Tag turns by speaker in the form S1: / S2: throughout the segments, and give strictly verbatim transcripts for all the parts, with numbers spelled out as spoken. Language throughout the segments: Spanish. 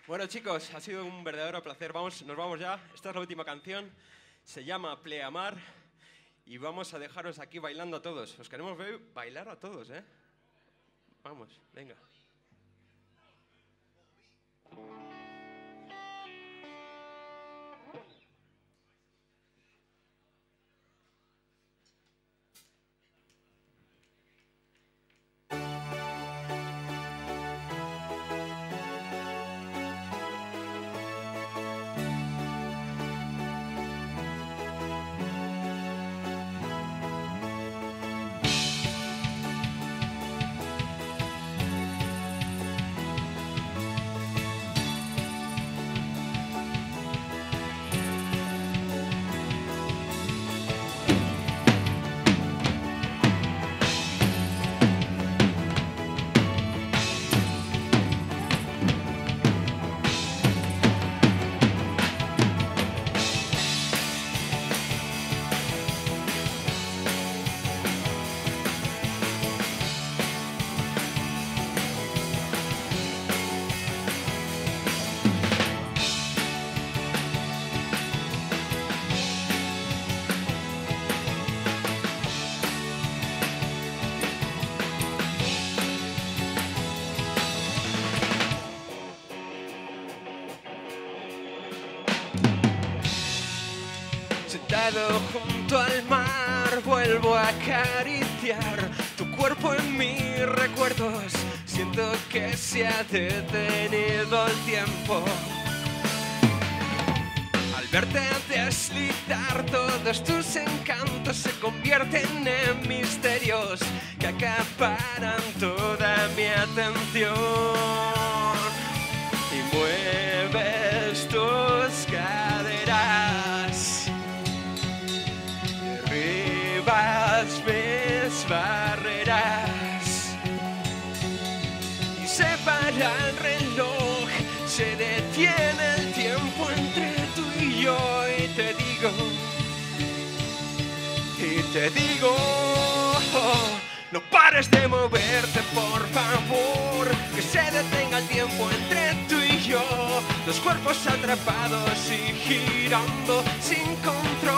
S1: Bueno, chicos, ha sido un verdadero placer. Vamos, nos vamos ya. Esta es la última canción. Se llama Pleamar y vamos a dejaros aquí bailando a todos. Os queremos ver bailar a todos, ¿eh? Vamos, venga. Sentado junto al mar, vuelvo a acariciar tu cuerpo en mis recuerdos. Siento que se ha detenido el tiempo. Al verte deslizar, todos tus encantos se convierten en misterios que acaparan toda mi atención. Y mueves tus caderas, derribas mis barreras y se para el reloj, se detiene el tiempo entre tú y yo. Y te digo, y te digo, oh, no pares de moverte, por favor, que se detenga el tiempo entre tú y yo. Los cuerpos atrapados y girando sin control.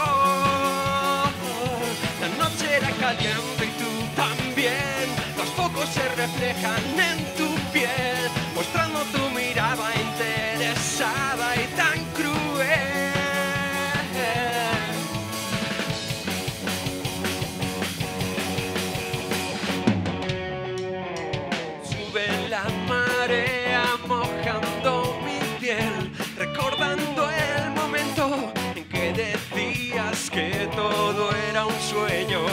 S1: La noche era caliente y tú también. Los focos se reflejan en tu piel, mostrando tu mirada interesada y tan cruel. Sube la marea mojando mi piel, recordando el momento en que decías que todo era un sueño.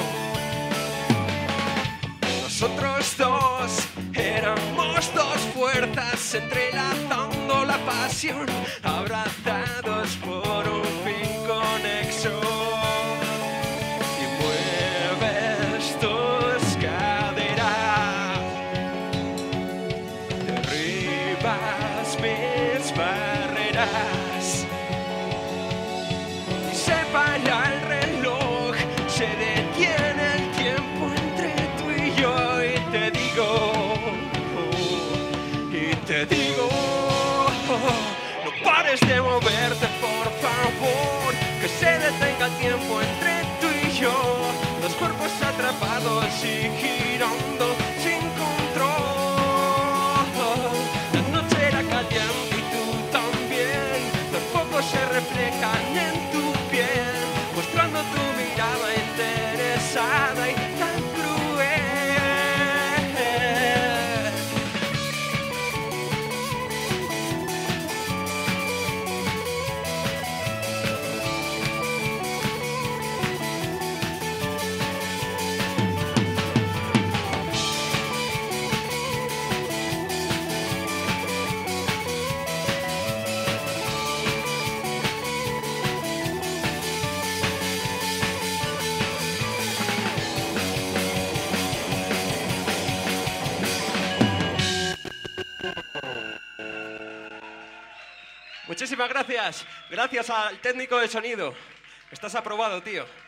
S1: Nosotros dos éramos dos fuerzas entrelazando la pasión, abrazados por un fin conexo. Y mueves tus caderas, derribas mis barreras y se para el reloj, se detiene el tiempo entre tú y yo. Y te digo, oh, y te digo, oh, no pares de moverte, por favor, que se detenga el tiempo entre tú y yo. Los cuerpos atrapados y girando sin control. La noche era caliente y tú también. Los focos se reflejan en tu piel, mostrando tu mirada interesada y tan cruel. Muchísimas gracias. Gracias al técnico de sonido. Estás aprobado, tío.